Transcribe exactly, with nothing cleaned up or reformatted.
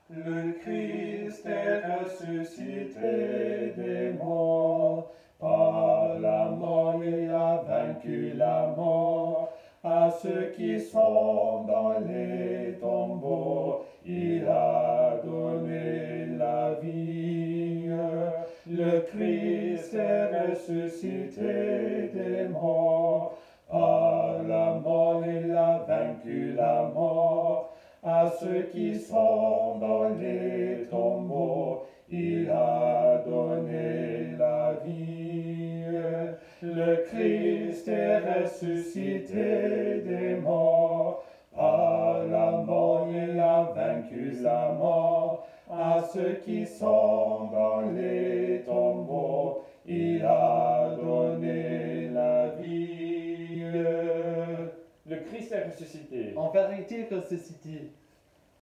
Le Christ est ressuscité des morts. Par la mort, il a vaincu la mort. À ceux qui sont dans les tombeaux, il a donné la vie. Le Christ est ressuscité des morts. Par la mort, il a vaincu la mort. À ceux qui sont dans les tombeaux, il a donné la vie. Le Christ est ressuscité des morts. Par la mort, il a vaincu la mort. À ceux qui sont dans les tombeaux, il a donné la vie. Le Christ est ressuscité. En vérité ressuscité.